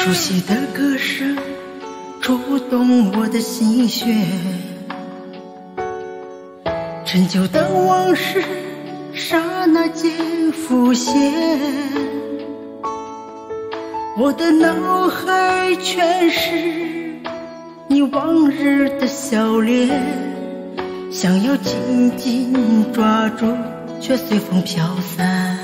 熟悉的歌声触动我的心弦，陈旧的往事刹那间浮现，我的脑海全是你往日的笑脸，想要紧紧抓住，却随风飘散。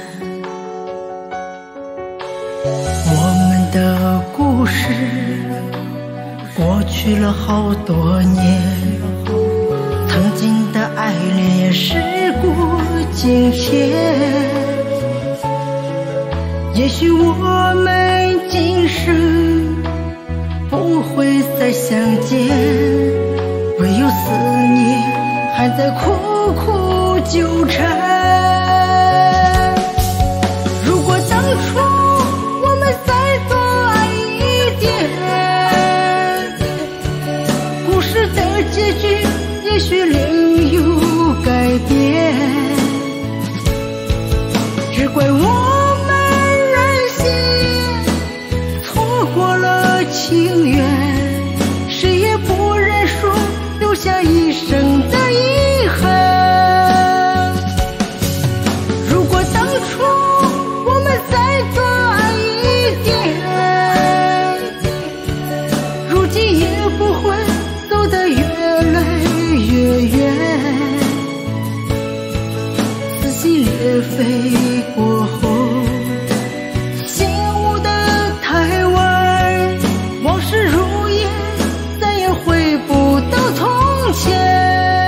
我们的故事过去了好多年，曾经的爱恋也时过境迁，也许我们今生不会再相见，唯有思念还在苦苦纠缠。如果当初我们再多爱一点，故事的结局也许另有改变，只怪我们任性，错过了情缘，谁也不认输，留下一生的遗憾。如果当初我们再多爱一点，如今也不会走得越来越远。撕心裂肺过后，醒悟的太晚，往事如烟，再也回不到从前。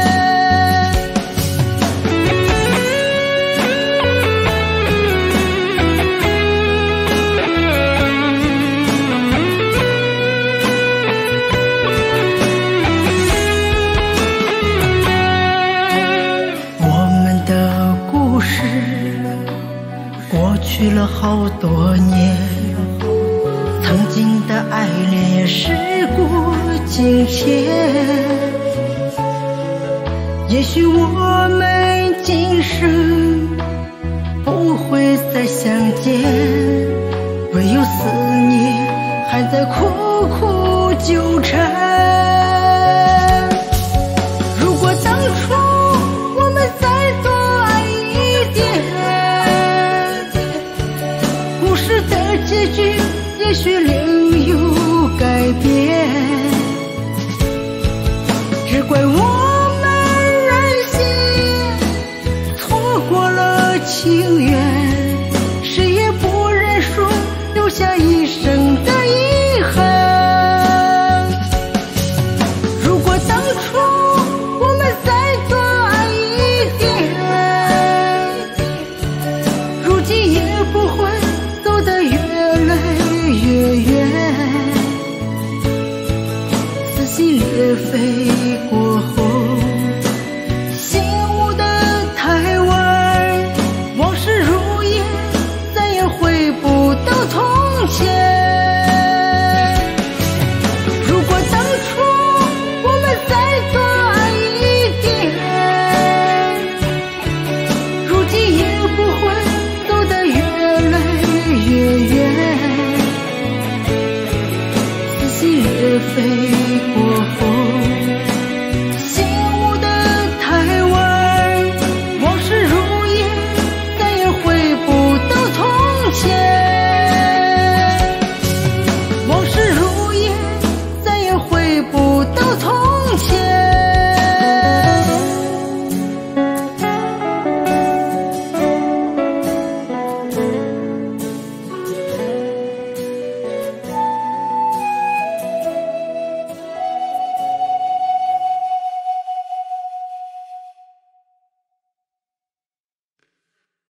过去了好多年，曾经的爱恋也时过境迁，也许我们今生不会再相见，唯有思念还在苦苦纠缠。如果当初我们再多爱一点，故事的结局也许另有改变，只怪我们任性，错过了情缘，